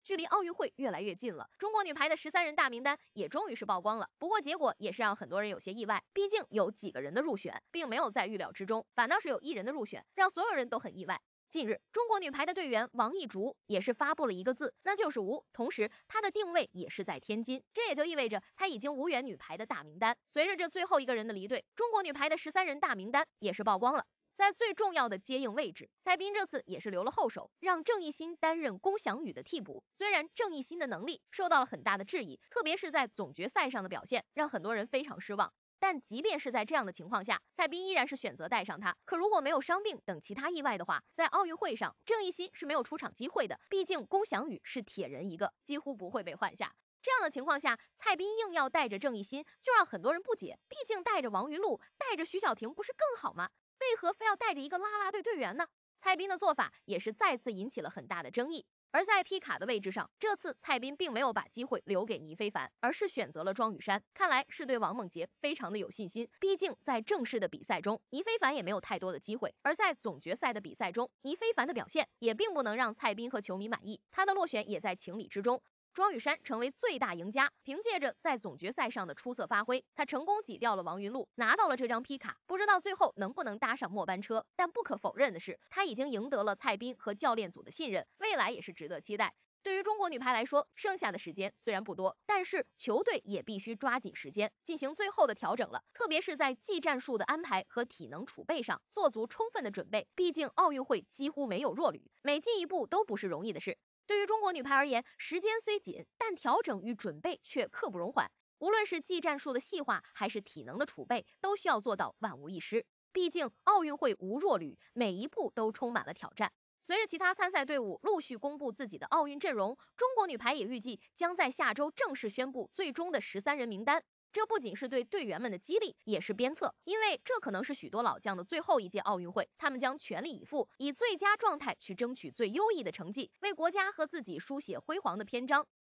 距离奥运会越来越近了，中国女排的13人大名单也终于是曝光了。不过结果也是让很多人有些意外，毕竟有几个人的入选并没有在预料之中，反倒是有1人的入选，让所有人都很意外。近日，中国女排的队员王艺竹也是发布了一个字，那就是无。同时，她的定位也是在天津，这也就意味着她已经无缘女排的大名单。随着这最后一个人的离队，中国女排的13人大名单也是曝光了。在最重要的接应位置，蔡斌这次也是留了后手，让郑义兴担任龚翔宇的替补。虽然郑义兴的能力受到了很大的质疑，特别是在总决赛上的表现，让很多人非常失望。但即便是在这样的情况下，蔡斌依然是选择带上他。可如果没有伤病等其他意外的话，在奥运会上，郑义兴是没有出场机会的。毕竟龚翔宇是铁人一个，几乎不会被换下。这样的情况下，蔡斌硬要带着郑义兴，就让很多人不解。毕竟带着王云璐、带着徐晓婷不是更好吗？为何非要带着一个啦啦队队员呢？蔡斌的做法也是再次引起了很大的争议。而在皮卡的位置上，这次蔡斌并没有把机会留给倪非凡，而是选择了庄宇珊，看来是对王梦洁非常的有信心。毕竟在正式的比赛中，倪非凡也没有太多的机会，而在总决赛的比赛中，倪非凡的表现也并不能让蔡斌和球迷满意，他的落选也在情理之中。庄宇珊成为最大赢家，凭借着在总决赛上的出色发挥，他成功挤掉了王云璐，拿到了这张皮卡。不知道最后能不能搭上末班车，但不可否认的是，他已经赢得了蔡斌和教练组的信任，未来也是值得期待。对于中国女排来说，剩下的时间虽然不多，但是球队也必须抓紧时间进行最后的调整了，特别是在技战术的安排和体能储备上做足充分的准备。毕竟奥运会几乎没有弱旅，每进一步都不是容易的事。对于中国女排而言，时间虽紧，但调整与准备却刻不容缓。无论是技战术的细化，还是体能的储备，都需要做到万无一失。毕竟奥运会无弱旅，每一步都充满了挑战。随着其他参赛队伍陆续公布自己的奥运阵容，中国女排也预计将在下周正式宣布最终的13人名单。这不仅是对队员们的激励，也是鞭策，因为这可能是许多老将的最后一届奥运会，他们将全力以赴，以最佳状态去争取最优异的成绩，为国家和自己书写辉煌的篇章。